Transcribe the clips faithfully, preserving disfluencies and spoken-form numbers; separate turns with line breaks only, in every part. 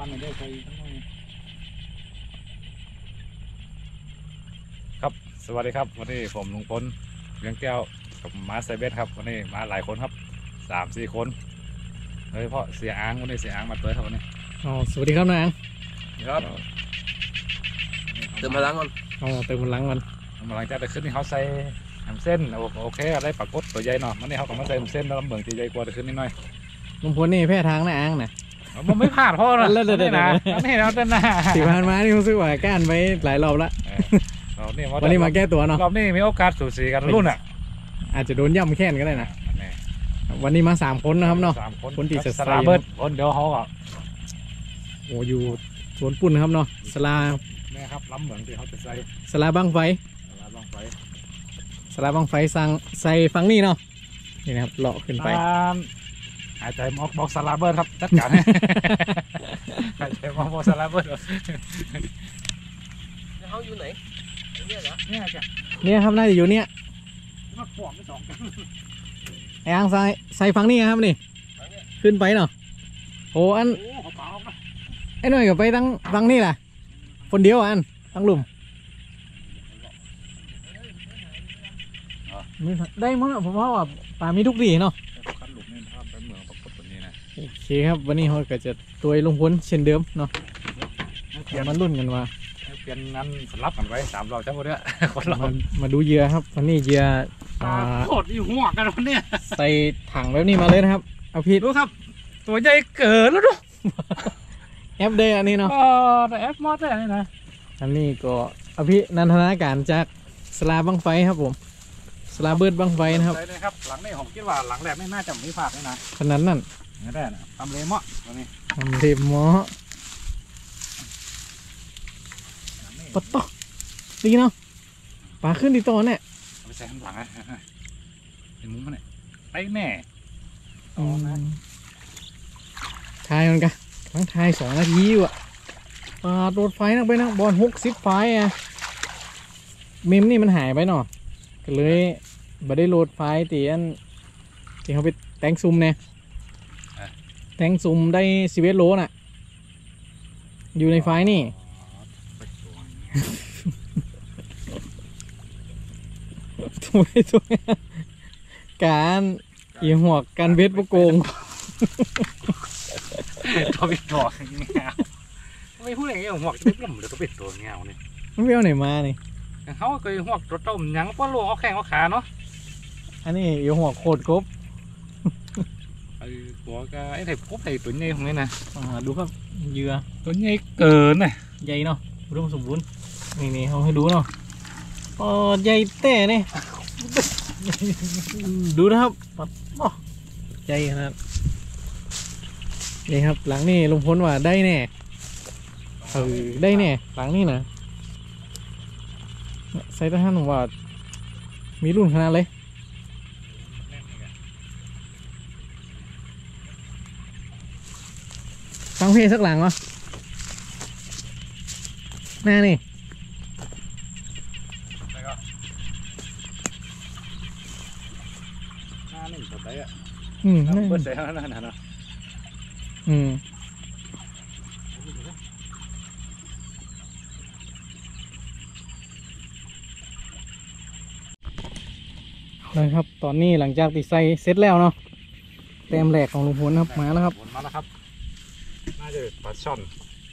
ปั้นได้ใครทั้งนั้น
ครับสวัสดีครับวันนี้ผมลุงพลเลี้ยงแก้วกับมาไซเบสครับวันนี้มาหลายคนครับสามสี่คนโดยเฉพาะเสียอ้างวันนี้เสียอ้างมาเตยครับวันนี้
อ๋อสวัสดีครับนาง
ครับ
เติมพลังก่อน
อ๋อเติมพลังก่อน
หลังจากได้ขึ้นนี่เขาใส่ทำเส้นโอเคอะไรปรากฏตัวใหญ่หน่อยวันนี้เขาก็มาใส่เส้นแล้วลำเบิ่งที่ใหญ่กว่าจะขึ้นนิดหน่อย
ลุงพลนี่แพ้ทางนะอ้างนะ
มันไม่พลาดพ่อนะนี่นะนี่เราเต้นหน้า
สี่พันมานี่รู้สึกว่าก้านไปหลายรอบละวันนี้มาแก้ตัวเนาะ
รอบนี้มีโอกาสสูสีกันรุ่นอ่ะ
อาจจะโดนย่ำแค้นก็ได้นะวันนี้มาสามคนนะครับเนาะคนที่จะ
สลาเบิร์ดคนเดียวเขาอ่ะ
โอ้อยู่สวนปุ่นครับเนาะสลา
เนี่ยครับล้ำเหมือนที่เขาจะใส่
สลาบังไฟ
สลาบังไฟ
สลาบังไฟสั่งใส่ฟังนี่เนาะนี่นะครับเลาะขึ้นไป
หายใจมอกบอกสลาเบิร์ดครับจัดการหายใจมอกบอกสลาเบิร์ด
เขาอยู่ไหนเนี่ยเหรอ
เนี่ยจ้ะ
เนี่ยครับน่าจะอยู่เนี่ย
มาขวางไปสองกัน
ไอ้อ่างใส่ใส่ฟังนี่ครับนี่ขึ้นไปเนาะโอ้อันไอ้หน่อยกับไปตั้งฟังนี่แหละคนเดียวอันตั้งหลุมได้มั้งผมว่าว่าป่ามีทุกดีเนาะโอเคครับวันนี้เราก็จะตัวลงพ้นเช่นเดิมเนาะมันรุ่นกันว่า
เปลี่ยนนั้นสลับกันไว้สามรอบจังหวะเนี้ยคนเรา
มาดูเหยื่อครับวันนี้เหยื่อ
โคตรอยู่หัวกันวันนี้
ใส่ถังแบบนี้มาเลยนะครับเอาพี่
ดูครับตัวใหญ่เกินแล้วดู
แอปเดย์อันนี้เนาะ
อ๋อแต่แอปมอสได้เลยนะ
อันนี้ก็เอาพี่นันทนาการจากสลาบังไฟครับผมสลาเบิร์ดบังไฟนะครับ
ครับหลังนี้ผมคิดว่าหลังแรกไม่น่าจะมีพลาดเลยนะ
ขนาดนั้น
นี่ได้นะทำเลมอตัวนี้
ทำเลมอปะต๊อกดีเนาะปลาขึ้นดีตัวเนี่ย
ไปใส่ข้างหลังนะเป็นมุ้งมันเนี่ยไปแน่
ทายมันกันทั้งทายสองนาทีว่ะปลาโดดไฟนักไปนักบอลหกสิบไฟอ่ะเมมนี่มันหายไปเนาะก็เลยบ่ได้โหลดไฟตีอันที่เขาไปแต่งซุ่มเนี่ยแต่งซุ่มได้สิบเอ็ดโลน่ะอยู่ในไฟนี่ตัวตัวการอีหัวการเวทประโกง
เขาเป็นตัวเงาไม่พูดอย่างนี้หัวจะไม่ปลุ่มเลยเขาเป็นตัวเงาเนี่ย
มันเอาไหนมาเนี่ย
เขาเคยหัวตัวต้มยังเพราะลวงเขาแข็งเขาขาเนาะ
อันนี้อีหัวโคตรครบ
ไอ้ตัวก็ไอ้ไถ่พบไถ่ตัวใหญ่ของนี่นะ
ดูครับเหยื่อ
ตัวใหญ่เกินเลย
ใหญ่เนาะอุดมสมบูรณ์นี่นี่เขาให้ดูเนาะอ๋อใหญ่แต่เนี่ยดูนะครับใหญ่ขนาดนี่ครับหลังนี่ลงพ้นว่าได้แน่เออได้แน่หลังนี่นะใส่ตะท่านว่ามีรุ่นขนาดเลยฟังเพลงสักหลังวะแน่นี่อืมนั่นเปิดใส่นั่นนะเนาะอืมเลยครับตอนนี้หลังจากติดใส่เสร็จแล้วเนาะเต็มแหลกของลุงพลครับมาแล้วครับ
มาแล้วครับน่าจะปลาช่อน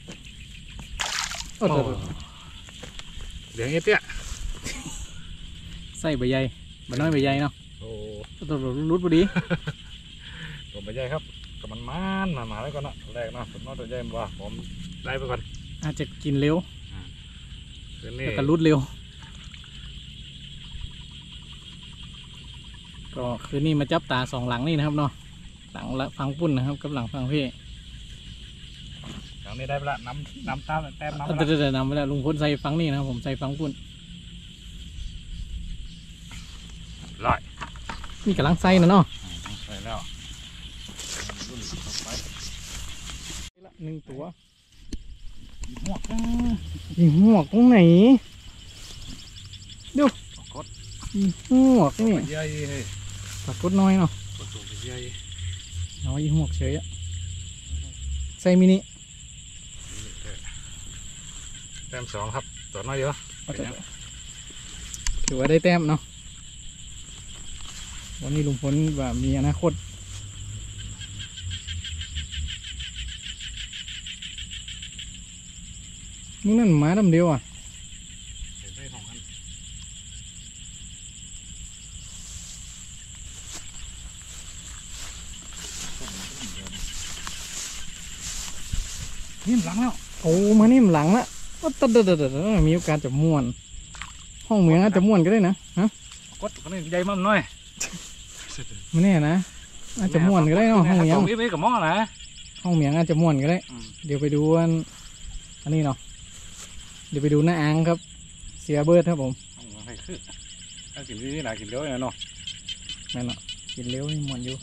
เดี๋ยวนี้เตี้ย
ใส่ใบใหญ่ใบน้อยใบใหญ่เนาะ
โอ้
ตัวรุดพอดี
ตัวใบใหญ่ครับกับมันมันมามาแล้วก่อนนะแรกนะผมน้อยตัวใหญ่มาผมได้ไปก่อน
อาจจะกินเร็ว
แล้ว
ก็รุดเร็วก็คือนี่มาจับตาสองหลังนี่นะครับเนาะหลังละฟังปุ่นนะครับกับหลังฟังพี่
หลังนี้ได้ไปละน้ำน้ำตาแต้มน้ำ
เดี๋ยวๆนำไปแล้วลุงพ้นใส่ฟังนี่นะครับผมใส่ฟังปุ่น
ลอย
นี่กำลังใส่นะเนาะ
ใส่แล้ว
หนึ่งตัว
หัวก
ยิงหัวกตรงไหนดูยิงหัวกนี่ปากกดน้อยเนาะน้อยยิงหัวกเฉยอะใส่มินิ
แต้มสองครับตัวน้อยเยอะ
ถือว่าได้แต้มเนาะวันนี้ลุงพลว่ามีอนาคตมึงนั่นหมาดำเดียวอ่ะ
นี่หลังแล้ว
โอ้มานี่มันหลังละว่าตัดเด็ดๆมีโอกาสจะม่วนห้องเหมืองอาจจะม่วนก็ได้นะฮะ
กดคนนี้ใหญ่มั่มน้อย
ไม่แน่นะอาจจะม่วนก็ได้เนาะห้องเหมียง
ไม่ไม่กับหม้อนะ
ห้องเหมียงอาจจะม่วนก็ได้
อืม
เดี๋ยวไปดูอันอันนี้เนาะเดี๋ยวไปดูหน้าอ่างครับ เสียเบิร์ดครับผม
ให้คือถ้ากินที่ไหนกินเยอะเนาะ
นั่นเนาะกินเลี้ยวนี่ม่วนอยู่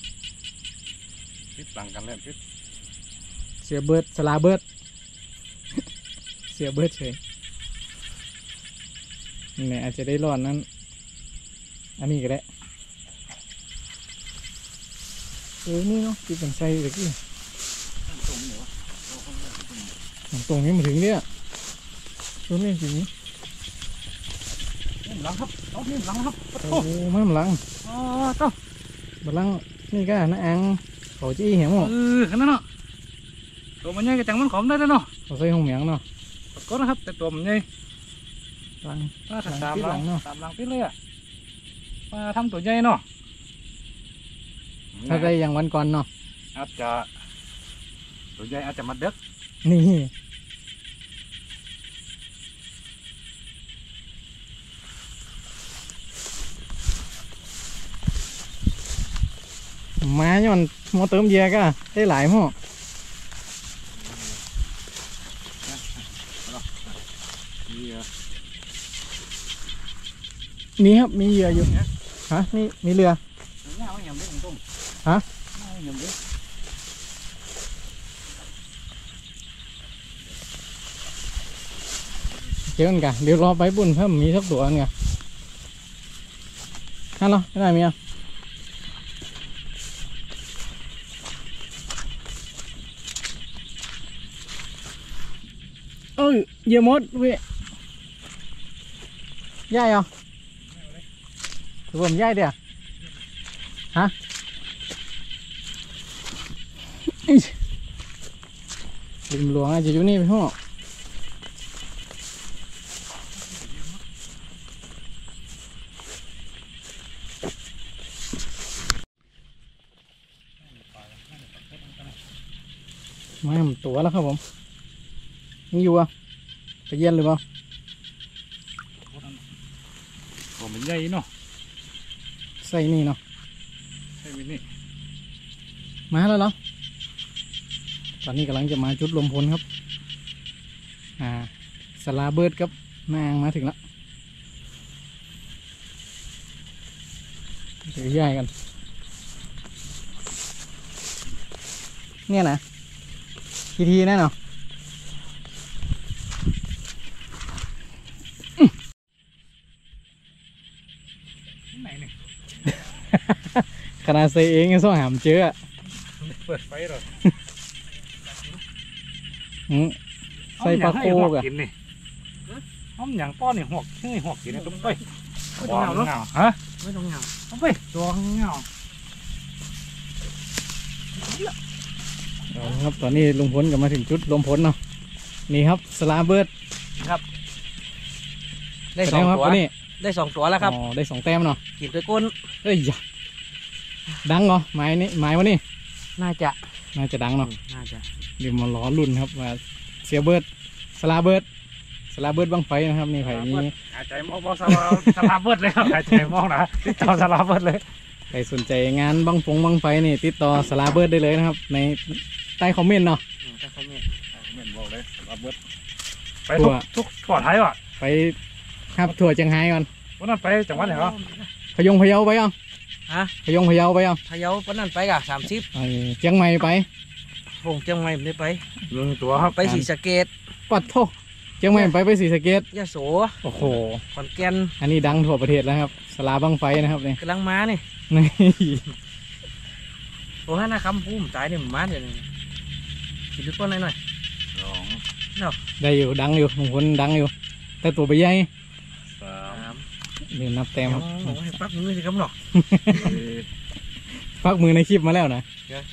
พิษหลังกันแล้วพิษ
เสียเบิร์ดสลาเบิร์ด เสียเบิร์ดเฉยนี่อาจจะได้รอดนั้นอันนี้ก็ได้เออนี่เนาะที่เป็นไส้ตะกี้ตรงนี้มาถึงเนี่ยตรงนี้จริงนี้
หลังครับเอานี่หลังครับ
โอ้ไม่มาหลัง
อ๋อต้อง
มาหลังนี่ก็น้าอ่างเขาจี้เหี้ยหมด
เออขนาดเนาะตัวมันใหญ่กระจังมันขอมได้แล้วเนาะ
เขาใส่ห้องเหมียงเนาะ
ก็นะครับแต่ตัวมันใหญ่
หลัง
ถ้าถัด
หลั
ตาง ม
พิษ
ห
หลั
ลัง
งเนาะ
ตามหลังพิษเลยอ่ะมาทำตัวใหญ่เนาะ
ถ้าได้อย่างวันก่อนเนาะ
อาจจะตัวใหญ่อาจจะมาเด็ก
นี่มาย้อนหมอเติมเยียก็ได้หลายหม้อ
นี่อ่ะ
มีครับมีเหยื่ออยู่ฮะนี่มีเรือ
เงาอย่างนี้ตรง
ฮะ
เงาอย่างนี้
เจอกันกันเดี๋ยวรอไปบุญเพิ่มมีสักตัวกันกันฮัลโหลไม่ได้มีอ่ะเอ้ยเหยื่อมดเว้ยย่ายเหรอถือผมย่ายเดี๋ยวฮะอิ๊ยลิมหลวงอาจจะอยู่นี่ไปห้องมาหมตัวแล้วครับผมยังอยู่อ่ะไปเย็นหรือเปล่า
ตัวมันใหญ่เนาะ
ใส่นี่เนาะ
ใช่ไหมนี่
มาแล้วเหรอตอนนี้กำลังจะมาจุดลมพลครับอ่าสลาเบิร์ดครับนางมาถึงแล้วเดี๋ยวย้ายกันเนี่ยนะทีทีแน่เนาะ
ไหนนี่
ขนาดใส่เองยังต้องหามเจออะ
เปิดไฟหรอ
อืมใส่ปลาโคกอะ
กินนี่ห้อมอย่างป้อนนี่หอกชื่อหอกกินนี่ตุ้มไป
ไม่ต้องเหงาเนาะ
ฮะ
ไม่ต้องเหงา
ตุ้มไปตัวเงา
เอาครับตอนนี้ลุงพลก็มาถึงจุดลมพลเนาะนี่ครับสลาเบิร์ด
ได้สอง
แดครับ
ตัว
วันนี้
ได้สองตัวแล้วครับ
อ๋อได้สองแต้มเนาะ
กินด้วยก้น
เอ้ยอย่าดังเหรอไม้นี่ไม้วันนี้
น่าจะ
น่าจะดังเนาะ
น่าจะ
เดี๋ยวมาล้อรุ่นครับมาเสียเบิร์ดสลาเบิร์ดสลาเบิร์ดบังไฟนะครับนี่ไผ่มี
หายใจมองมองสลาสลาเบิดเลยครับหายใจมองนะติดต่อสลาเบิดเลย
ใครสนใจงานบังฟงบังไฟนี่ติดต่อสลาเบิร์ดได้เลยนะครับ ในใต้คอมเมนต์เนาะ
ถ้าเขาไม่
เหมือนบอกเลยสลาเบิดไปทุกทุกปลอดภัยว่ะ
ไปครับถั่วเชียงไฮ้ก่อน
วันนั้นไปจังหวัดไหนวะ
พะยงพะเยาไปยัง
ฮะ
พะยงพะเยาไปยัง
พะเยาปนนั่นไปกะสามสิบ
ไอ้เชียงใหม่ไป
ผงเชียงใหม่ไม่ได้ไป
หนึ่งตัวครับ
ไปศรีสะเกษ
ปัดโทเชียงใหม่ไปไปศรีสะเกษ
ยะโส
โอ้โห
ขอนแก่น
อันนี้ดังทั่วประเทศแล้วครับสลาบังไฟนะครับนี่
กำลังมานี่
นี่
โอ้ฮะนะคำพูมตายเนี่ยมันมาเดี๋ยวนี้กินด้วยก้นหน่อยหน่อย
สอง
ได้อยู่ดังอยู่ลุงพลดังอยู่แต่ตัวไปใหญ่
สาม
นี่นับแต้มครับ
โอ้ยปั๊บมือสิครับเนาะ
สี่
พักมือในคลิปมาแล้วนะ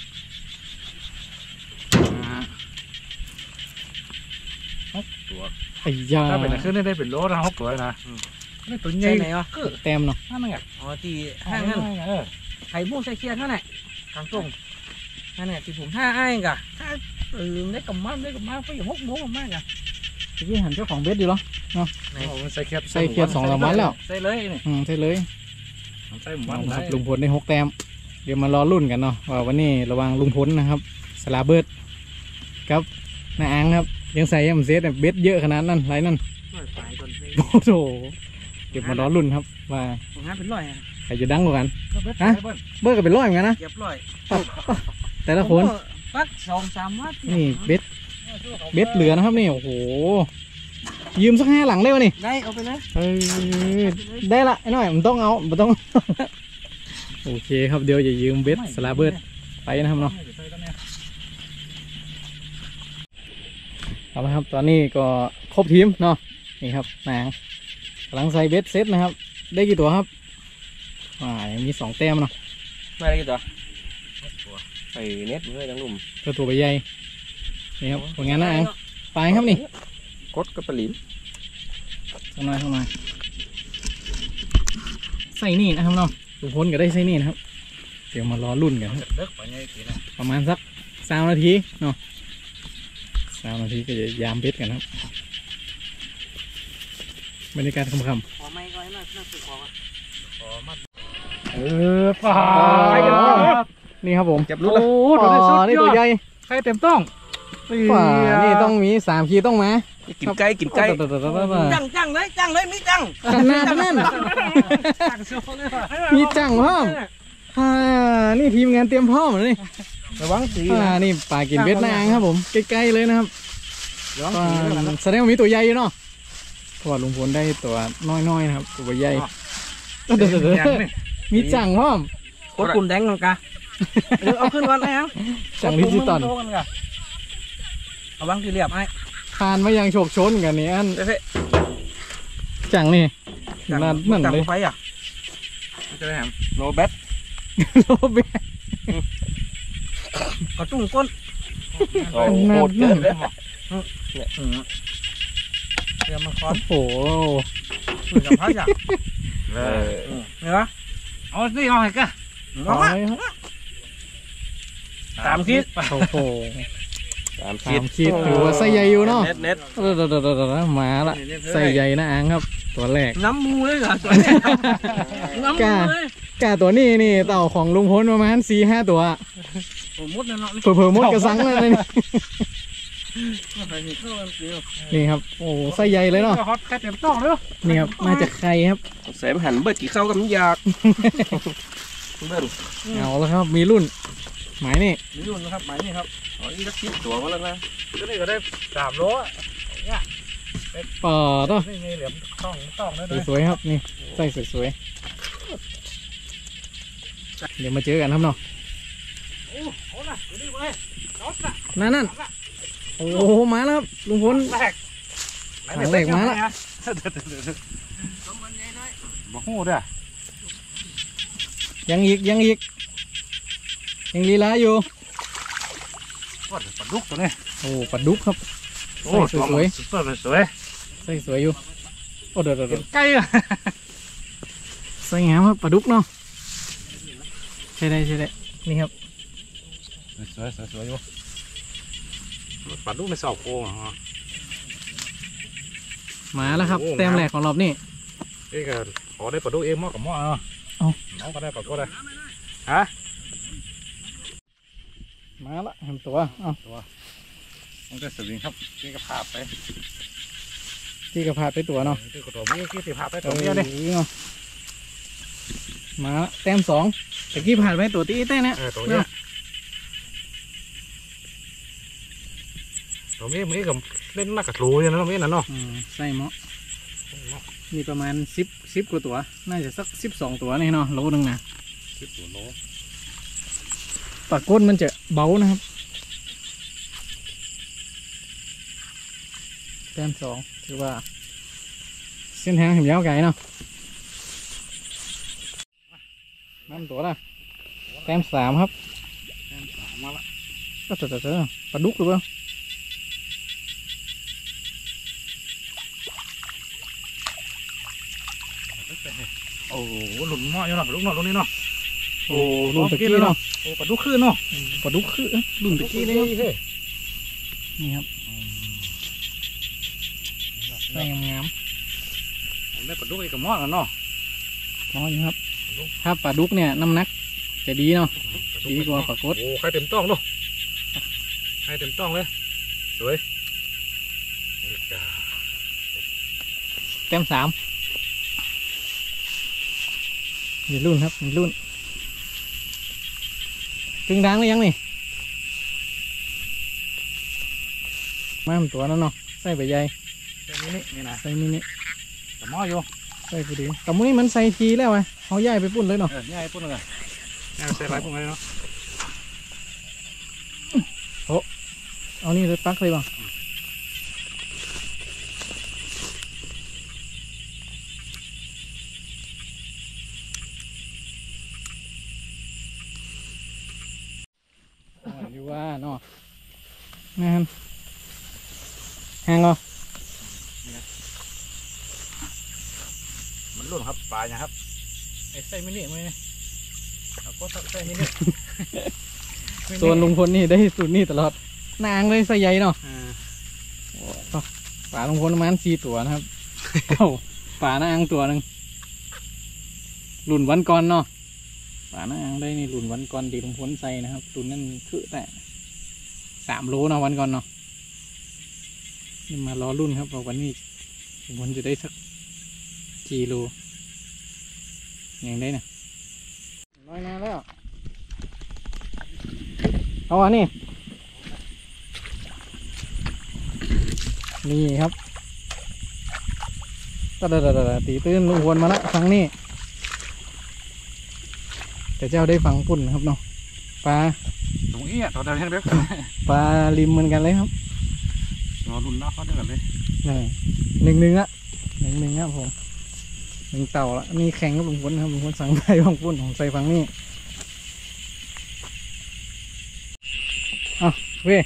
หกตัว
ไอ้ยา
ถ้าเป็นขึ้นได้เป็นโลนะหกตัวนะนี่ตัวให
ใช่
ญ่
ไหนอ่ะ
แต้มเนาะ
นั่นไง
อ๋อที่ห้างนั่น
เออ
ไข่มุ้งใส่เคียนเท่าไหร่กลางตรงนั่นแหละที่ผมห้าไอ้กะถ้าเออได้กับมันได้กับมันก็อย่าหกโมงกับมันกะ
ทีนี้หันเจ้าของเบสดีเหรอ
ใส่เคียด
ใส่เคียดสองสามวันแล้ว
ใส่เลยนี่
อืมใช่เลย
ใส่หมู
เอา
ได้
ครับลุงพลได้หกแต้มเดี๋ยวมารอรุ่นกันเนาะว่าวันนี้ระวังลุงพลนะครับสลาเบิร์ดครับน้าอังครับยังใส่ยังเซตเบสเยอะขนาดนั้นไรนั่น
ร้อยปลายก่อน
โอ้โหเดี๋ยวมารอรุ่นครับว่า
ผมห้าเป็นร้อยอ่ะ
ใครจะดังกว่ากัน
ฮะ
เบิร์ดก็เป็นร้อยเหมือนกันนะ
เก็บร้อย
แต่ละคน
ปักสองสามวัด
นี่เบสเบสเหลือนะครับนี่โอ้โหยืมสักห้าหลังได้ปะนี่
ได้เอาไปเลย
เออได้ละไอ้หน่อยมันต้องเอามันต้อง โอเคครับเดี๋ยวอย่ายืมเบสสลาเบิร์ดไปนะครับเนาะเอาละครับตอนนี้ก็ครบทีมเนาะนี่ครับนางกำลังใส่เบสเซตนะครับ ได้กี่ตัวครับอ่ายังมีสองแต้มเนาะ
ไม่ได้กี่ตัวไอ้เน็ตเลยจังหนุ่ม
ตัวตัวใบใหญ่นี่ครับผลงานนะอังไปครับนี่
กดกับปลิน
ข้างในข้างในใส่นี่นะครับเนาะทุกคนก็ได้ใส่นี่นะครับเดี๋ยวมารอรุ่นกันครับ
เลิกไปไงทีนะ
ประมาณสักสามนาทีเนาะสามนาทีก็จะยามเบ็ดกันครับบรรยากาศคำ
ขอไม่ก็ให้น่าน่าสุดขอ
ขอมาเออป่า
ๆ
ไปกัน
นี่ครับผม
เก็บรุ่นแล้ว
โอ้ตัวนี้สุดนี่ตัวใหญ่
ใครเต็มต้อง
ป่านี่ต้องมีสามขีดต้องมา
กินไก่กินไก่
ต่อต่อต่อต่อต่อ
จังจังเลยจังเลยมีจัง
ขนาดนั้น
จังโซ่เลยว่ะ
มีจังพร้อมอ่านี่ทีมงานเตรียมพร้อมเลยนี่
ระวังสี
อ่า
นะ
นี่ป่ากินเบ็ดนางครับผมใกล้ๆเลยนะครับ
ระวัง
อ่
สีนะ
าแสดงว่ามีตัวใหญ่อยู่เนาะเพราะว่าลุงพลได้ตัวน้อยๆนะครับตัวใหญ่เดี๋ยวๆๆมีจังพร้อม
กดปุ่มแดงกันกะเออเอาขึ้นก่อนไอ้ครับ
จังดิจิตอล
ระวังที่เรียบไอ้
คานมายังโฉกชนกันนี่อัน
เด้อ
จังนี่
จัง
นั่นนั่น
จัง
เลย
ไฟอ่ะ
จะได้แฮม
โรเบต
โลเบ
กระตุ้งก้น
โอ้โหดเกิน
เนี่ยอืมเดี๋ยวมันคอน
โอ้โห
คุยกับพระจ้ะ
เออ
เห็นปะ
เอาสิเอาให้กัน
เอามาสามคิด
โอ้โห
สาม
สามขีดถือว่าไส้ใหญ่อยู่เนาะ
เน็ตเน็ต
เดี๋ยวๆๆๆมาละไส้ใหญ่นะอังครับ ตัวแรก
น้ำมูเลยเหรอตัวนี้น้ำมูเลย
กาตัวนี้นี่เต่าของลุงพลประมาณสี่ห้าตัว
ผมมุดนั่นเนาะ
เผื่อๆมดกระสังเลยนี่
ใส่หินเข้ากันสิ
นี่ครับโอ้ไส้ใหญ่เลยเนาะ
ฮอตแค่เต็มต้องเลย
นี่ครับมาจากใครครับ
เสมหันเบิดกี่เข้ากับมันยากเบิด
เอาแล้วครับมีรุ่นหมายนี่
นี่รุ่นนะครับหมายนี่ครับอ๋อนี่สักสิบตัวมาแล้วนะ
ตัวนี้ก็ได้สามโล
ปอต่อ
นี่ไงเหลี่ยมต้องต้องได้เลย
สวยๆครับนี่ไส้สวยๆเดี๋ยวมาเจอกันครับเนาะ
โอ้โหนะตัวนี้เว้ยรถน่ะ
นั่นนั่นโอ้โหมาแล้วครับลุงพล
แรก
หางแรกมาละ
บอกหูด้วย
ยังอีกยังอีกยังลีลาอยู่
ว่าปลาดุกตัวนี้
โอ้ปลาดุกครับ
โอ้สวยสวยสวย
ไส้สวยอยู่โอ้เดี๋ยวเดี๋ยว
เป็
เดี๋
น
ยว
ไก่อะ
ไส้งามครับปลาดุกเนาะใช่ได้ใช่ได้นี่ครับ
สวยสวยสวยอยู่ปลาดุกในเสาโค้งอ่ะ
มาแล้วครับ
โอ้
แต้มแรกของรอบนี้
เอ้ก็ขอได้ปลาดุกเองมั่วกับมั่วอ่ะ
เอา
น้องก็ได้ปลาดุกได้ฮะ
มาละเห็นตัวเอ้า
ต้องได้สวิงครับนี่ก็พาไป
ที่กระพาไปตัวเนาะ
ที่กระโดดมีกี่สิพาไป
เอ
ตัว
อ
เดียวดิ
เนาะมาละแต้มสองตะกี้ผ่านไปตัวตีแต้มเนี่ย
เออตัวเนี้ยตัวนี้มันก็เล่นนักกระทูอย่างนั้นตรงนี้นะเนาะ
อืมใส่เหมาะมีประมาณสิบสิบกว่าตัว น่าจะสักสิบสองตัวนี่เนาะโลนึงนะ
สิบตัวโล
ปากก้นมันจะเบานะครับแต้มสองถือว่า เส้นทางเห็นยาวไกลเนาะน้ำตัวละแต้มสามครับ
แต้มสามมาละ
ก็เจอเจอปลาดุกหรือเปล่า
โอ้โหหลุดหม้ออยู่เนาะลูกเนาะลูกนี้เนาะ
โอ้รุ่นตะกี้เนาะ
โอ้ปลาดุกขึ้นเนาะ
ปลาดุกคือรุ่นตะกี้เลยครับนี่ครับใส่งาม
ผมได้ปลาดุกไอ้กับหม้อแล้วเนาะ
ๆน้อยอยู่ครับ ถ้าปลาดุกเนี่ยน้ำหนักจะดีเนาะดีกว่าปลากด
โอ้ใครเต็มต้องเนาะใครเต็มต้องเลยสวย
แต้มสามมีรุ่นครับมีรุ่นครึ่งทางหรือยังนี่มาทำตัวแล้วเนาะใส่ใบใหญ่
แค่นี้นี่นี่นะ
ใส่มินิ
กับหม้ออยู่
ใส่พอดีแต่มื้อนี้มันใส่ทีแล้วไงเขาย้ายไปปุ่นเลยเนาะ
เออนี่ไอ้ปุ่นเลยนี่ใส่ไรปุ่นเลยเนาะ
เอานี่เลยปักเลยบ้างอยู่ว่าเนาะงานแห้งเหรอ
มันรุ่นครับปลาอย่างครับไอ้ไส้มินิมั้ยเอาก็ไส้มินิ
ส่วนลุงพลนี่ได้สูตรนี่ตลอดนางเลยใส่ใหญ่เนาะ
อ่า
ป่าลุงพลประมาณสี่ตัวนะครับ เอ้าป่านางตัวหนึ่งรุ่นวันก่อนเนาะป่านางได้นี่รุ่นวันก่อนดีลุงพลใส่นะครับรุ่นนั่นคือแต่สามโลเนาะวันก่อนเนาะนี่มารอรุ่นครับว่าวันนี้ลุงพลจะได้สักกี่โลอย่างได้นะน้อยนาแล้วเอาอันนี้นี่ครับตะดะดะดะตีตื้นลุงพลมาละครั้งนี้แต่เจ้าได้ฟังปุ่นนะครับเนาะปลา
ตรงนี้อ่ะตอนเดินแห้งเด็ก
ปลาริมเหมือนกันเลยครับ
รอรุ่นน้าเขาด้วยกันเลย
นี่หนึ่งหนึ่งอะหนึ่งหนึ่งครับผมหนึ่งเต่าละนี่แข่งกับลุงพลครับลุงพลสั่งไปฟังปุ่นของใส่ฟังนี่อ่ะเว้ย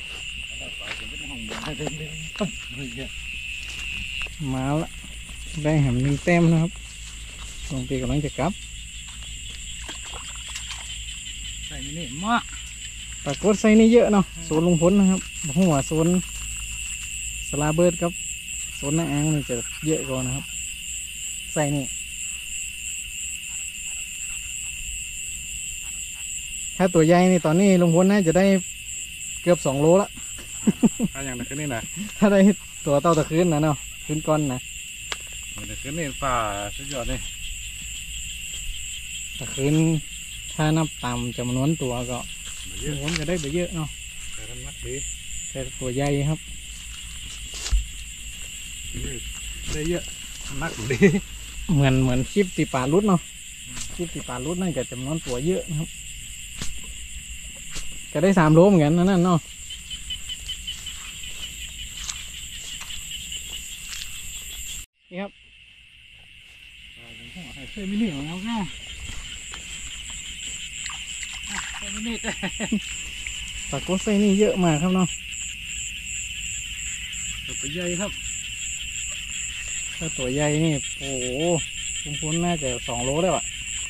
มาละได้แหมหนึ่งแต้มนะครับลงปีกำลังจะกลับ
ไส้มินิมาก
ปรากฏไซนี่เยอะเนาะโซนลุงพลนะครับหัวโซนสลาเบิร์ดครับโซนน้าอ่างนี่จะเยอะกว่านะครับไซนี่ถ้าตัวใหญ่นี่ตอนนี้ลุงพลน่าจะได้เกือบสองโลละ
ถ้าอย่างนั้นคืนนี่นะ
ถ้าได้ตัวเต่าตะคืนนะเนาะคืนก้อนนะ
เดี๋ยวคืนนี่ป่าสุดยอดเลย
ตะคืนถ้านับตามจำนวนตัวก็
เย
ลุ
อะ
งพลจะได้ไปเยอะเนาะ
แต่ทำนักดี
แต่ตัวใหญ่ครับ
ได้เยอะนักดี
เหมือนเหมือนคลิปตีป่ารุดเนาะคลิปตีป่ารุดนั่นจะจำนวนตัวเยอะนะครับก็ได้สามโลเหมือนกันนั่นเนาะนี่ครับ
ไส้มินิของเราแค่ไส้มินิแต่
ปลากดไส้นี่เยอะมากครับเนาะ
ตัวใหญ่ครับ
ถ้าตัวใหญ่นี่โอ้โหลุงพลน่าจะสองโลได้ว่ะ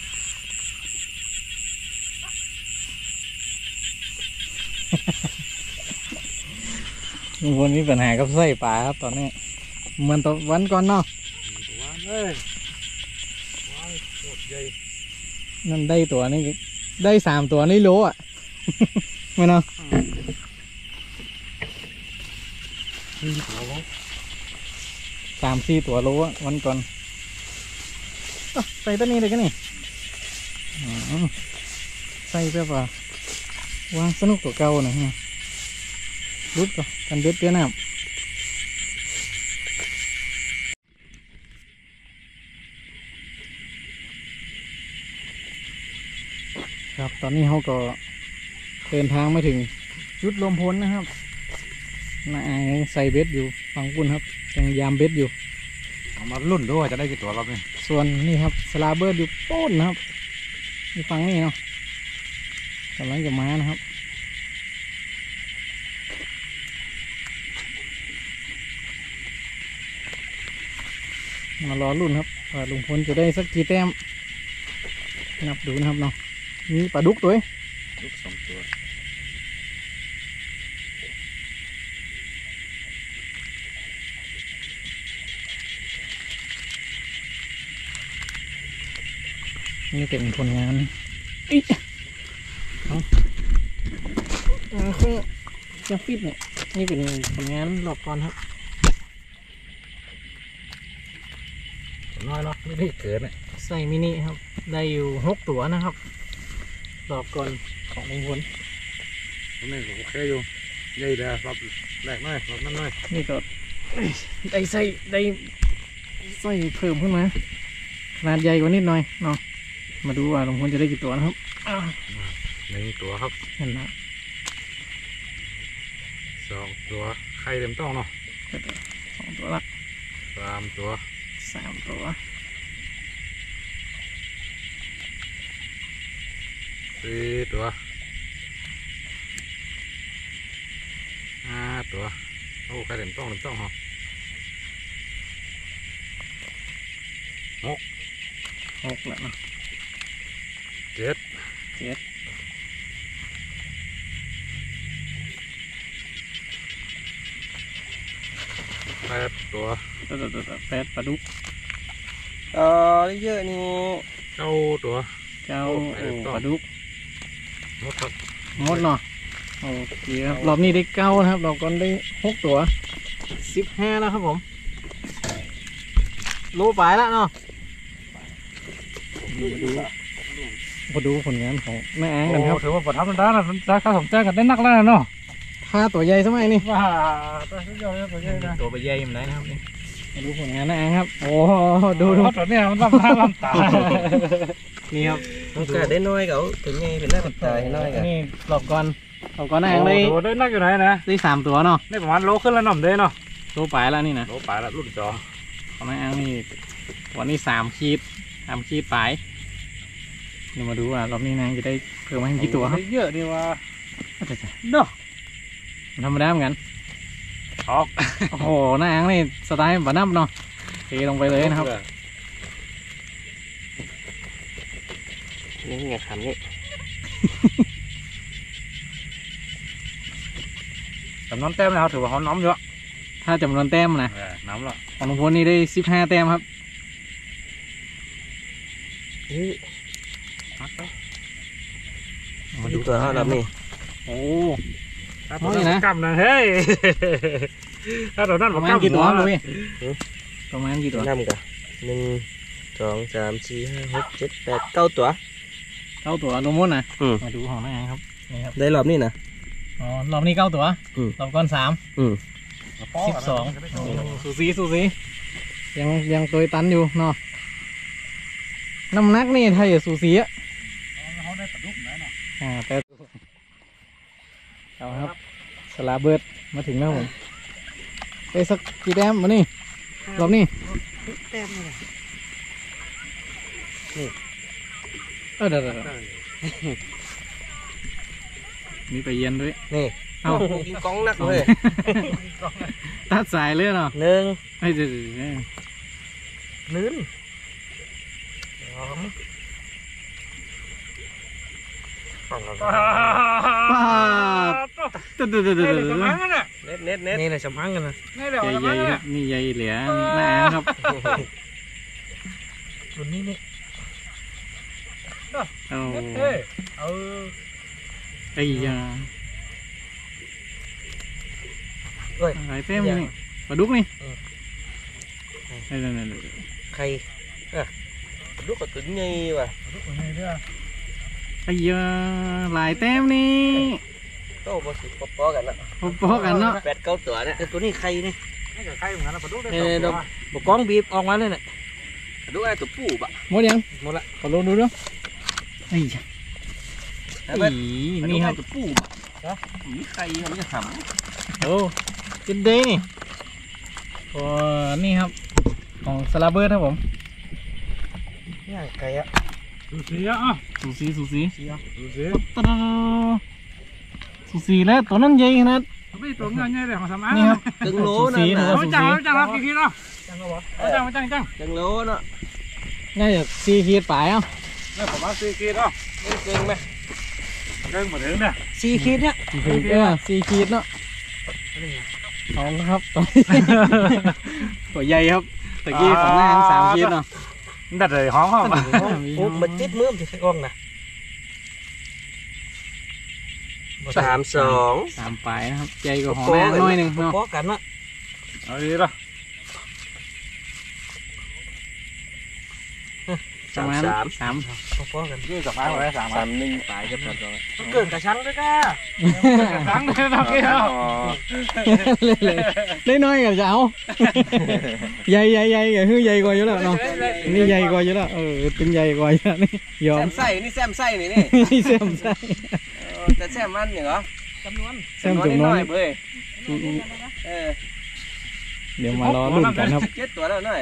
ลุงพลมีปัญหากับไส้ปลาครับตอนนี้เหมือนตอนวันก่อนเนาะ
ว้าวเลยว้าวโคตรใหญ่
นั่นได้ตัวนี้ได้สามตัวนี่โลอ่ะ ไม่เนาะสามสี่ตัวโลอ่ะวันก่อนอ่ะใส่ตัวนี้เลยกันนี่อ๋อใส่เพื่อว่าวางสนุกตัวเก่าหน่อยฮะรุดก่อนกันเด็ดเตี้ยน้ำครับตอนนี้เขาก็เดินทางมาถึงจุดลมพ้นนะครับน้าอางใส่เบ็ดอยู่ฝั่งปุ่นครับยังยามเบ็ดอยู่
เอามารุ่นด้วยจะได้กี่ตัวรอบนี้
ส่วนนี่ครับสลาเบิร์ดอยู่โป้นนะครับอยู่ฝั่งนี้เนาะกำลังจะมานะครับมารอรุ่นครับว่าลุงพลจะได้สักกี่แต้มนับดูนะครับเนาะมีปลาดุกตัว
ลูกสองตัว
นี่เป็นผลงานอีเอาเอาเครื่องจะฟิตเนี่ยนี่เป็นผลงานหลอกก่อนครับ
น้อยเนาะไม่ได้เกินเลย
ใส่มินิครับได้อยู่หกตัวนะครับหลอกก่อนของลุงพล
นี่โอเคอยู่ใหญ่เลยรอบแรกน้อยรอบนั้นน้อย
นี่ก็ได้ใส่ได้ใส่เพิ่มขึ้นมาขนาดใหญ่กว่านิดหน่อยเนาะมาดูว่าลุงพลจะได้กี่ตัวนะครับอ้าว
หนึ่งตัวครับ
เห็นนะ
สองตัวไข่เต็มต้องเนาะ
สองตัวละ
สามตัว
สามตัว
สี่ตัวห้าตัวโอ้ไข่เต็มต้องเต็มต้องเหรอ
หกแล้วเนาะ
เจ็ด
เจ็ด
แปดตัว
ตัวตัวตัวแปดปลาดุก
เออได้เยอะนี่
เก้าตัว
เจ้า
โอ้
โอ้
แปดตัว
ปลาดุก
หมดครับ
หมดเนาะโอเคครับรอบนี้ได้เก้านะครับรอบก่อนได้หกตัวสิบห้าแล้วครับผมรู้ไปแล้วเนาะมาดูมาดูผลงานของแม่แองกันครับ
โอ้ถือว่าประทับใจนะราคาสมใจกันได้นักแล้วเนาะ
ถ้าตัวใหญ่สมัยนี่
ว้าตัวสุดยอดเลยตัวใหญ่นะ
ตัวไปใหญ่ยังไงนะครับนี่มาดูผลงานแม่แองครับโอ้ดูดู
ตัวเนี้ยมันลำตาลำตา
นี่ครับ
มันก็ได้น้อยเขาถึงไงเป็นหน้าเป็นตาให้น้อยกัน
นี่รอบก่อนรอบก่อนแม่แองได้
โอ้ได้นักอยู่ไหนนะ
ได้สามตัวเนาะ
นี่ประมาณโลขึ้นแล้วหน่อมเด้เนาะ
ตัวไปแล้วนี่นะ
โลปลายแล้วรุ่นจอ
ของแม่แองนี่วันนี้สามขีดสามขีดปลายเดี๋ยวมาดูว่ารอบนี้นางจะได้เพิ่มมาให้กี่ตัวครับ
เยอะดีว่า
อาจจะ
เนาะ
ธรรมดาเหมือนกัน
ออก
โอ้โหหน้าแองนี่สไตล์บะนับเนาะเทลงไปเลยนะครับ
นี่ไงขันนี่
จำนวนเต็มแล้วถือว่าเขาน้อมเยอะ
ถ้าจำนวนแต้มนะ
เออน้ำละ
ของลุงพลนี่ได้สิบห้าแต้มครับ
มาดูตัวเรานี่
โอ้
ถ้าตัวนั้นกำนะเฮ้ยถ้าตัวนั้น
ประมาณ
กำ
กี่ตัว
หั
ลุยประมาณกี่ตัว
น้ำกันหนึ่งสองสามสี่ห้าหกเจ็ดแปดเก้าตัว
เก้าตัวลุงพลนะ
อืม
มาดูของหน้าแองครับนี่ครับ
ได้รอบนี้นะ
อ๋อรอบนี้เก้าตัว
อืม
รอบก่อนสาม
อืม
สิบสองสูสีสูสียังยังตัวตันอยู่เนาะน้ำหนักนี่ถ้าอย่าสูสีอะ
เขาได้ปลาดุกนะเนาะ
อ่าแต่เอาครับสลาเบิร์ดมาถึงแล้วผมไปสักกี่แต้มมานี่รอบนี้
แต้มนี่
เออเดี๋ยวเดี๋ยวเดี๋ยวมีไปเย็นด้วย
นี่
เอา
กินกองนักเลย
ตัดสายเลยเนาะ
หนึ่ง
ไอ้เดี๋ยวเดี๋ยวเดี๋ยว
ลื่นสอง
ป้าดเดี๋ยวเดี๋ยวเดี๋ยวเดี๋ยวเดี๋ยว
เน็ตเน็ตเน็ตนี่แหละสำคัญกันนะ
นี่เดี๋ยว
ใหญ่ใหญ่ครับนี่ใหญ่เหลือหน้าครับ
ส่วนนี้นี่
เอา
เฮ้ยเออ
ไอ้ยาหลายแต้มอยู่นี่ปลาดุกนี่ไอ้เดี๋ยวเดี๋ยวเดี๋ยว
ใครอ่ะลูกก็ถึงไงวะ
ปลาดุกตัวนี้ด้วย
ไอ้ยาหลายแต้มนี่
โตบ่สิปอๆกันนะ
พอๆกันเนาะ
แปดเก้าตัวเนี่ยตัวนี้ใครนี่
นี่กับใครเหมือนกันนะปลาดุกได้
เฮ้
สอง
ย
ตัว
บกกองบีบออกมาเลยน่ะดูไอ้ตัวปูบะ
หมดยัง
หมดละ
ขอลองดูด้วยไอ้ยา
ไอ้
อีนี่ครับ
ตัวปูบะนี่ใครมันจะห
โอ้เจ็ดเดย์นี่โอ้นี่ครับของสลาเบิร์ดครับผม
เนี่ยไก่อะ
ดูสีอ่ะ
สูสีสูสี
สีอ่ะ
ดูสี
ตะดาสูสีแล้วตัวนั้นใหญ่ขนาด
ไม่ตัวเงี้ยเงี้ยเลยของสมาน
นี่ครับ
ตึงโล
สู
นั่
สี
น
ถือ
นะ
ว่า
ไม่
สู
จัง
สี
ไม่จังครับกี่ขีดเนาะ
จังก็บอก
ไม่จังไม่จังจัง
ตึงโลเนาะ
น่าจะสี่ขีดปลายเอ้า
นี่ผมว่าสี่ขีดเนาะ
ไม่เกินไหม
เกินหมดถึงเนี่ย
สี่ขีดเนี่ย
สี่ขีดเออสี่ขีดเนาะ
นี่ไง
เอาละครับตอนนี้ ตัวใหญ่ครับตะกี้ของหน้าอันสามขีดเนาะ
ดัดเลยหอมหอม
โอ้มันติดมือมันจะใช้กล้องนะ
สามสอง
สามปลายนะครับใหญ่กว่าของหน้าน้อยหนึ่งเนาะ
พอกันวะ
เอาดีละ
ประมาณสาม
พอๆกัน
ยี่สิบไม้หมดเลยสาม
สามหนึ่งตายกับสามสอง
มันเกินกระชังด้วยก้า
ครั้งเลยตะกี้เนาะ
เล่นเลยเล่นน้อยกับจะเอาใหญ่ใหญ่ใหญ่ใหญ่คือใหญ่กว่าอยู่แล้วเนาะนี่ใหญ่กว่าอยู่แล้วเออเป็นใหญ่กว่าอยู่แล้วนี่ยอ
แซ
ม
มไส้นี่แซมไส้นี่นี่
นี่เสียมใส่
เออแต่แซมมันเนี่ยเหรอ
จำนวน
เสียมจุ่มน้อย
เบ้ยเออ
เดี๋ยวมารอลุ้นกันครับ
เจ็ดตัวแล้วหน่อย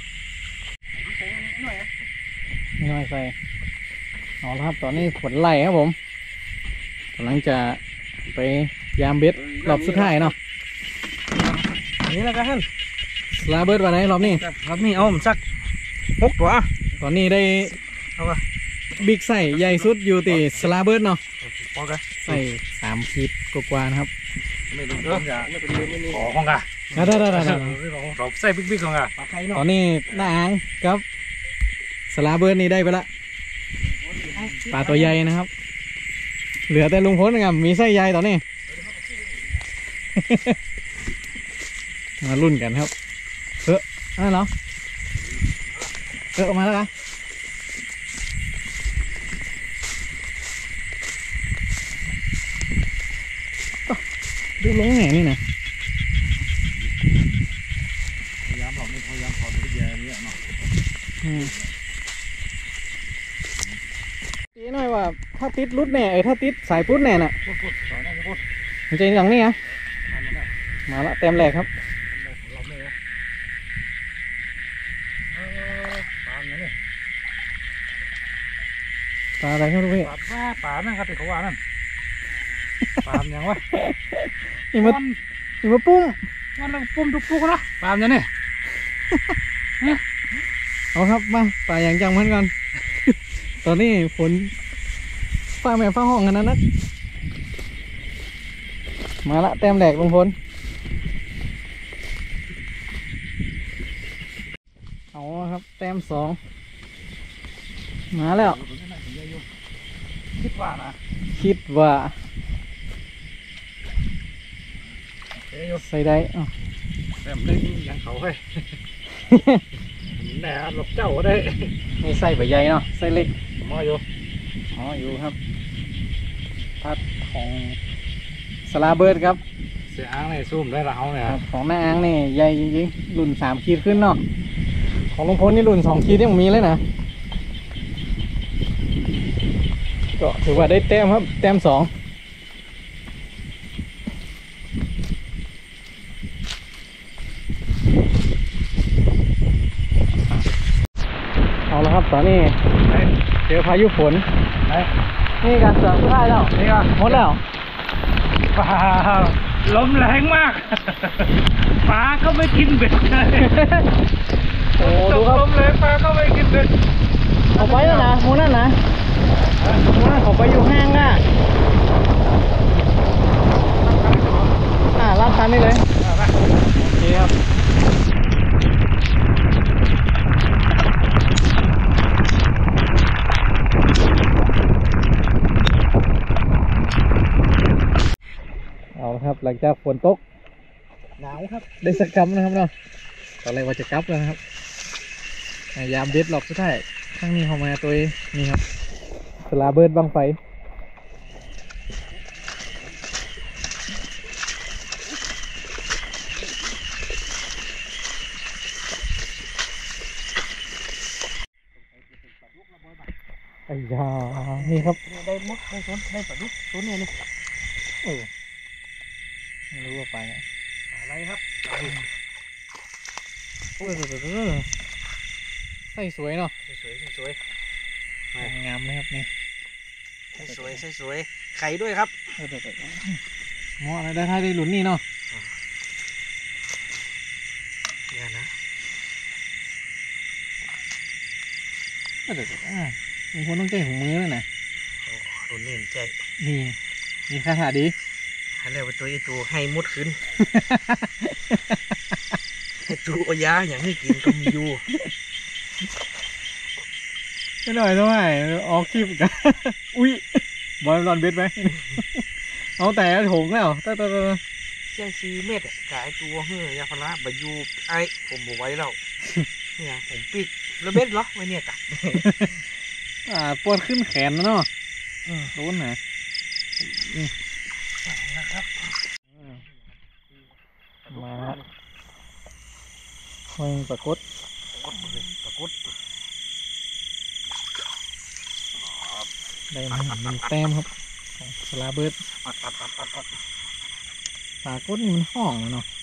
น้อยใส่เอาละครับตอนนี้ผลไล่ครับผมกำลังจะไปยามเบ็ดรอบสุดท้ายเนาะ
นี่แหละกัน
ลาเบิร์ดวันไหนรอบนี้
รอบนี้เอาผมสักหกตัว
ตอนนี้ได้
เอาปะ
บิ๊กไส้ใหญ่สุดอยู่ที่สลาเบิร์ดเนาะ
พอกัน
ใส่สามขีดกว่าๆนะครับ
ไม่ต้องเยอะอย่าไม่เป็นเรื่องไม่นี่ขอของกะ
ได้ได้ได้ได้
เราใส่บิ๊กบิ๊กของกะ
ปลาไข่
ต
เนาะ
อนนี้หน้าอ่างครับสลาเบิร์ดนี่ได้ไปละปลาตัวใหญ่นะครับ เหลือแต่ลุงพลนะครับมีไส้ใหญ่ตอนนี้ มาลุ้นกันครับเอออะไรเหรอเออออกมาแล้วกันดูลงไหนนี่นะ
พยายามหลอกไม่พยายามพอดูเยอะเนี่ยเนาะ
อืมตีหน่อยว่าถ้าติดรุดแน่เอ้ยถ้าติดสายพุดแน่น่ะ
พูดพูดต่อหน้าพูด
มันจะหลังนี่ไง
อันนั้นแหละ
มาละเต็มแหลกครับ
เราไม่เอาเออปานนั่นนี่
ปลาอะไรครับทุกพี่
ปานว่าปานนั่นครับที่เขาว่านั่นปานยังวะ
นี่มานี่มาปุ้ม
วันละปุ่มทุกปุ๊กนะปานยังนี่
เอาครับมาปลาอย่างจังมันก่อน ตอนนี้ฝนฟ้าแม่ฟ้าห้องกันนะนักมาละเต็มแหลกลงพลเอาละครับเต็มสองมาแล้ว
คิดว่านะ
คิดว่า
เอ้ย
ใส่ได้อ้าว
แต่ไม่ยังเขาให้แหน่หลบเจ้าได้
นี่ใส่ใบใหญ่เนาะใส่เล็ก
มออยู่
อ๋ออยู่ครับพัดของสลาเบิร์ดครับ
เสียอ้างในซุ่มได้ละเขาเนี่ย
ครับของหน้าอ่างนี่ใหญ่จริงๆรุ่นสามขีดขึ้นเนาะของลุงพลนี่รุ่นสองขีดยังมีเลยนะก็ถือว่าได้แต้มครับแต้มสองเอาละครับตอนนี้เจอพายุฝน
ไหน
นี่การเสือสุดท้ายแล้ว
นี่ก็
หมดแล้ว
ปลาลมแรงมากปลาก็ไม่กินเบ็ดเลย
โอ้ดูครับ
ลมแรงปลาก็ไม่กินเบ็ด
เอาไปแล้วนะหมูนั่นนะหมูนั่นเขาไปอยู่ห้างน่ะอ่าลาดคันนี่เลยโอเคครับเอาละครับหลังจากฝนตก
หนาวครับ
ได้สักกำนะครับเนาะตอนแรกว่าจะกลับแล้วนะครับพยายามเบ็ดหลอกสุดท้ายข้างนี้เข้ามาตัวเองนี่ครับสลาเบิร์ดบังไฟไอ้ยานี่ครับ
ได้มดได้สนได้ปลาดุกตัวเนี่ยนี่
เออไม่รู้ว่าไปนะ
หาอะไรครับ
โอ้ยใส่สวยเนาะ
สวยสวย
งามเลยครับนี่
สวยสวยไข่ด้วยครับ
เหมาะเลยได้ท้ายได้หลุนนี่เนาะ
เนี่ยนะ
เดี๋ยวอ่าบางคนต้องใจของมือเลยนะ
โดนเน่นใจ
นี่มีคาถาดี
ให้เรียกว่าตัวไอ้ตัวให้มุดขึ้นไอ้ตัวเอายาอย่างนี้กินก็มีอยู่
ไม่หน่อยเท่าไหร่ออกคลิปกัน อุ้ยบอลรอนเบ็ดไหม เอาแต่โถงแล้วตาตาตา
เชียงซีเม็ดอะกายตัวเฮ้ยยาพาราบายูไอ้ผมบอกไว้แล้วเนี่ยผมปิดแล้วเม็ดเหรอไว้เนี่ยกะ
อ่าปวดขึ้นแขนแล้วเนาะโดนนะ
นะครับ
มาคอยปรากฏ
กดเลยตะกด
ได้มาหนึ่งแต้มครับของสลาเบิร์ด
ปัดปัดปัดปัดปัด
ปรากฏนี่มันห้องเนาะ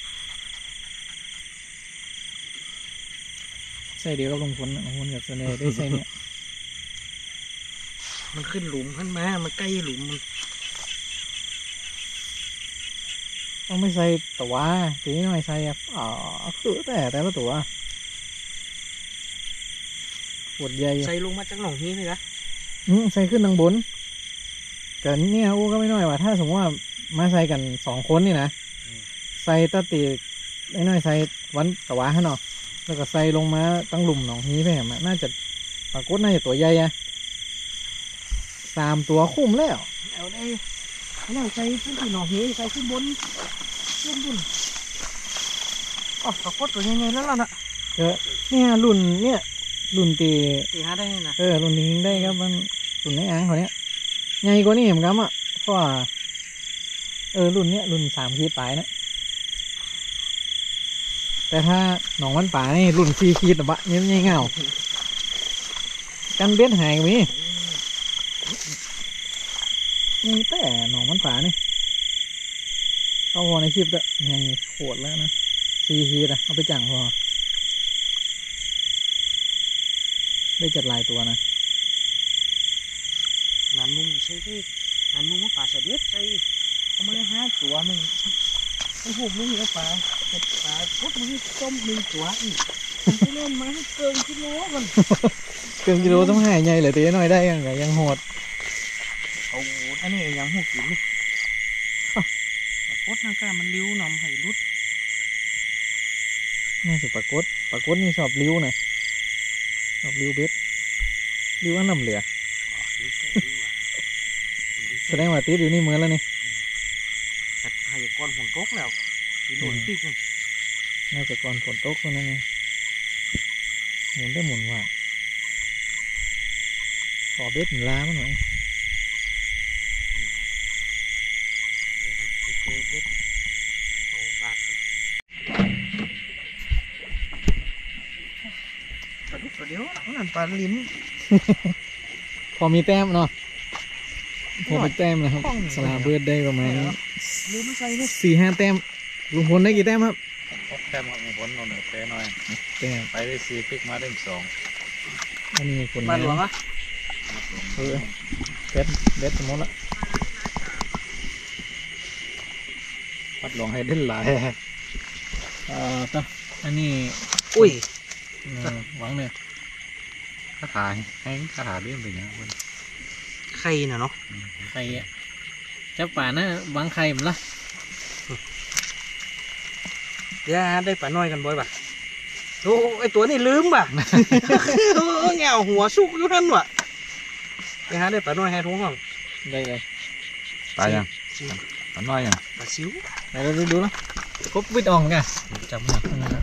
ใส่เดียวกับลงฝนลงฝนกับเสน่ห์ได้ใส่เนี่ย
มันขึ้นหลุมขึ้นมามันใกล้หลุมมัน
ต้องไม่ใส่ตัวทีนี้ไม่ใส่อ่ะอ๋อคือแต่แต่ละตัวปวดใหญ่
ใส่ลงมาจากหนองนี้เลยนะ
อืมใส่ขึ้นทางบนแต่เนี่ยอู้ก็ไม่น้อยว่าถ้าสมมติว่ามาใส่กันสองคนนี่นะใส่ตะตีไอ้น้อยใส่วันตะวะให้เนาะแล้วก็ใส่ลงมาตั้งหลุมหนองนี้ไปอ่ะน่าจะปรากฏน่าจะตัวใหญ่อะสามตัวคุ้มแล้ว
เอาได้แล้วใส่ขึ้นที่หนองนี้ใส่ขึ้นบนขึ้นบนอ๋อตะกดตัวใหญ่ๆแล้วล่ะนะ
ก็เนี่ยรุ่นเนี่ยรุ่นตี
ตีห้าได้นะ
เออรุ่นนี้ได้ครับมันรุ่นในอ่างเขาเนี้ยใหญ่กว่านี่เหมือนกันอ่ะเพราะว่าเออรุ่นเนี้ยรุ่นสามขีดปลายนะแต่ถ้าหนองวันป่านี่รุ่นสี่ขีดอะบะเงี้ยเงากันเบ็ดหายกันมีนี่แต่หนองวันป่านี่เข้าพอในคลิปด้วยใหญ่โคตรแล้วนะสี่ขีดอะเอาไปจังพอได้จัดลายตัวนะ
งานนุ่มใช่ที่งานนุ่มว่าป่าเสด็จใช่เอามาได้ห้าตัวหนึ่งไอ้พวกนี้เอาป่าเก็บป่าพวกนี้ต้มหนึ่งตัวอีกผมไปเล่นมาให้เกินกิโลกัน
เกินกิโลต้องหายใหญ่เลยตีน้อยได้ยังไงยังโหด
โอ้โหอันนี้ยังหูกินนี่แต่พดนั่นก็มันลิ้วหนอมให้รุด
น่าจะปรากฏปรากฏนี่ชอบริ้วนะชอบริ้วเบ็ดริ้วอันน้ำเหลือแสดงว่าตีดอยู่นี่เหมือนแล้วนี่
แต่ให้ก้อนฝนตกแล้วที่โดนปีกนั่น
น่าจะก่อนฝนตกคนนั้นนี่หมุนได้หมุนว่าขอเบ็ดหนึ่งล้ามันหน่อย
ไปเจอเบ็ดโอ้บาดปลาดุกตัวเดียวนั่นปลาลิ้ม
พอมีแต้มเนาะพอมีแต้มนะครับสลาเบิร์ดได้ประมาณ
ลืมไม่ใส่เลย
สี่ห้าแต้มลุงพลได้กี่แต้มครับ
พกแต้มของผลเราหนึ่งเต้น้อย
แต้ม
ไปได้สี่ปิกมาได้สอง
อันนี้ผล
ปลาง
าน
หลวงอ่ะ
เออเบ็ดเบ็ดสมมติละ
พัดลองให้เด่นหลาย
เอ่อต่ออันนี้
อุ้ย
เอ่อหวังเลย
คาถาแห้งคาถาเรื่องเป็นยังไง
ไข่น่ะเนาะ
ไข่อะเจ้าป่านะวางไข่มันละ
เดี๋ยวได้ปลาน้อยกันบ่อยป่ะโอ้ไอตัวนี้ลืมป่ะ แงวหัวสุกอยู่นั่นว่ะไปหาได้ปลาน้อยให้ทุ่งห้อง
ได้เลย
ตายยังปลาน้อยยัง
ปลาซิว
ไหนเราดูดูนะครบวิดอ่องกัน
จับมา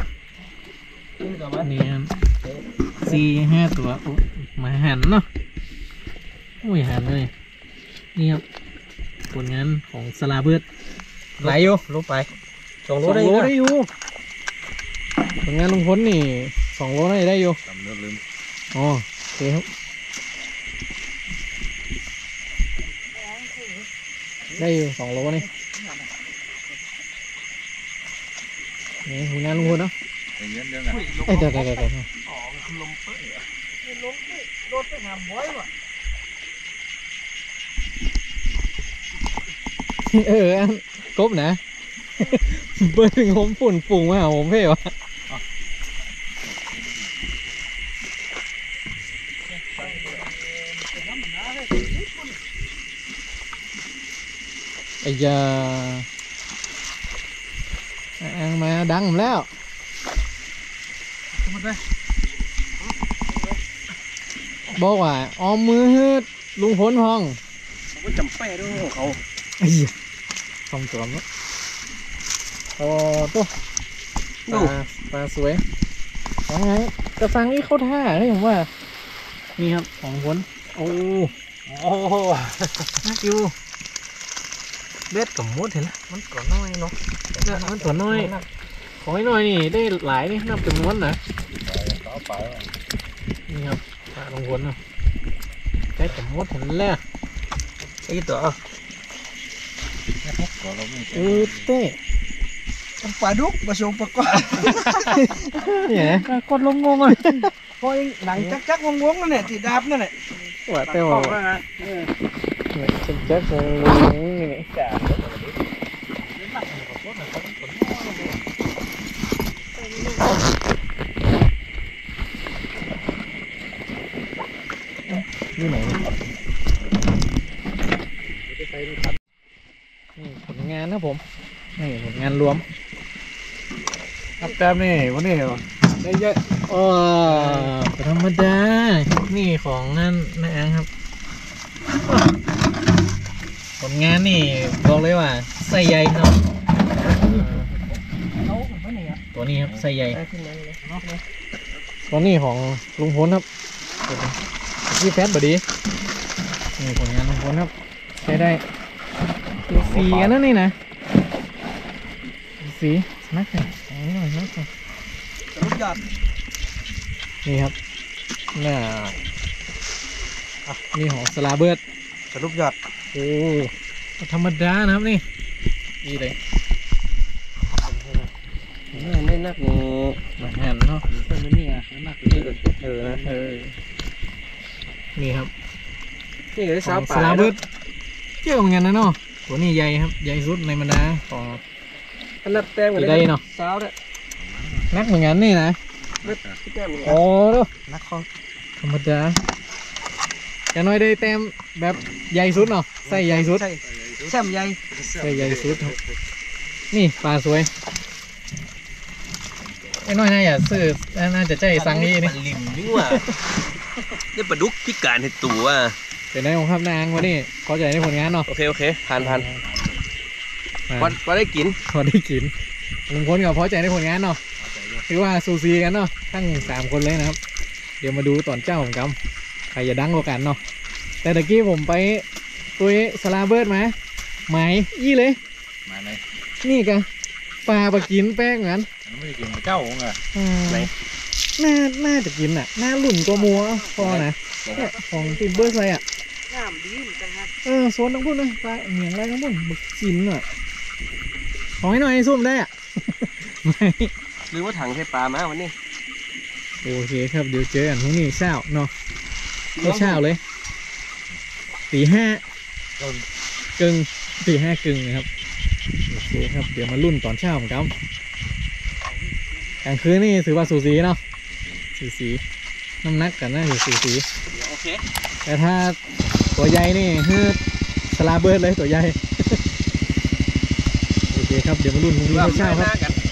นี่สี่ห้าตัวโอ้มาหันเนาะโอ้ยหันเลยนี่ครับผลงานของสลาเบิร์ดไหลอยู่
ลงไปสอง
ส
โล
อง
ได้
โล
อีก
ได้อยู่ผลงานลุงพลนี่สองโลได้ได้อยู่
จำเลือดลืม
อ๋อโอเคครับได้อยู่สองโลนี่นี่ผลงานลุงพลเนาะ
อย่างเงี้ยเรื่องอะ
เอ้ยเดี๋ยวเดี๋ยวเดี๋ยวเดี๋ยว
อ๋อมันคือลมเปื้อนเหรอนี่ลมเปื้อนโดนไปหามบ่อยว่ะ
เอออันกบนะ เบิ้งผมฝุ่นฝุ่งมาหาผมเพ่วะไอ้ยาอ่างมาดังผมแล้ว
มาได้
บอกว่าออมมือฮืดลุงพลห้อง
ผมก็จำแป้ด้วยของเขา
ไอ้เหี้ยทำตัวมั้งโอ้ตัวปลาปลาสวยอ๋อกระสังนี่เข้าท่าเลยผมว่า นี่ครับของผลโอ้
โอ้โหน่ากิวเบ็ดกับมุดเห็นละมันก่อนน้อยเนาะ
น่ะมันตัวน้อย ของไอ้น้อยนี่ได้หลายนี่นับเป็นม้วนนะ
ต่อไป
นี่ครับปลาลงผลเนาะใช้กับมดเห็นแล้ว
ไอ้ตัว
ก็เราไม่
เออเต้
ปลาดุกผสมประกอบ
เนี่ยนะกดลงงงเลย
พอยังหนังจักจักวงวงนั่นแหละตีดาบนั่นแหละ
ว่าแต่ว่า
แล้วนะ
เนี่ยจักจักงงนี่นี่นี่ไหนเนี่ยนี่ผลงานนะผมนี่ผลงานรวม
ครับแต้มนี่วันนี้ได้เยอะ
โอ้ธรรมดา นี่ของนั่นนะอังครับ ผลงานนี่บอกเลยว่าใส่ใหญ่ครับ
เขาเหมือนว่าเนี่ย
ตัวนี้ครับใส่ใหญ่
ได้ขึ้นมาเลยเนาะ
ตัวนี้ของลุงพลครับที่แฟตบดีนี่ผลงานลุงพลครับใช้ได้ดูสีกันนั่นนี่นะดูสีนักหน่อยเอาหน่อยนักหน่อย
สรุปยอด
นี่ครับน่าอ่ะนี่ของสลาเบิร์ด
สรุปยอด
โอ้ธรรมดานะครับนี่นี่เลย
ไม่นักนี่
มาหั่นเนาะ
เป็นนี่อ่ะนักเลย
เออนะ
เออนี่ครับ
นี่ก็ได้
ข
สา
อ
ว
ง
ป่า
สลาเบิร์ดเกี่ยวเหมือนกันนะเนาะตัวนี้ใหญ่ครับใหญ่สุดในบรรดาของ
ขนาดแต้มกัน
ได้เนาะ
สาวเนี่ย
นักเหมือนกันนี่นะ
พี่แต้มนี่
โอ้ดู
นักของ
ธรรมดาจะน้อยได้เต็มแบบใหญ่สุดเนาะใส่ใหญ่สุด
ใช่แซมใหญ่
ใส่ใหญ่สุดครับนี่ปลาสวยไอ้น้อยน่าอย่าซื้อน่าจะใจสั่งนี้นี่
ลิมนี่ว่าได้ปลาดุกพิการให้ตัวอ่ะ
เป็นได้ของครับนางวันนี้พอใจในผลงานเนาะ
โอเคโอเคผ่านผ่าน
อ่า
วันวันได้กิน
พอได้กินลุงพลกับพอใจในผลงานเนาะถือว่าซูซีกันเนาะทั้งสามคนเลยนะครับ เดี๋ยวมาดูตอนเจ้าของกำใครจะดังกว่ากันเนาะแต่ตะกี้ผมไปตุยสลาเบิร์ดมาไหมยี่เลย
มาใน
นี่กันปลาปลากินแป้งเหมือนกัน
มันไม่ได้กินเจ้าของอ่ะ
อืมน่าน่าจะกินอ่ะน่าหลุ่นกว่ามัวพอนะเนี่ยของติมเบอร์ไซอ่ะ
น้ำดีเหมือนกันฮะ
เออโซนทั้งพุ่นนะปลาเหมียงไรทั้งพุ่นบึกกินหน่อยของให้หน่อยซุ่มได้อ่ะ ไม่
หรือว่าถังใส่ปลามาวันนี้
โอเคครับเดี๋ยวเจอกันพรุ่งนี้เช้าเนาะไม่เช้าเลยตีห้ากึ่งตีห้ากึ่งนะครับโอเคครับเดี๋ยวมารุ่นตอนเช้าของเขากลางคืนนี่ถือว่าสูสีเนาะสูสีน้ำหนักกันนะถือสูสี
โอเค
แต่ถ้าตัวใหญ่นี่คือสลาเบิร์ดเลยตัวใหญ่ โอเคครับเดี๋ยวมารุ่นพรุ่งนี้เช้าๆครับ
กัน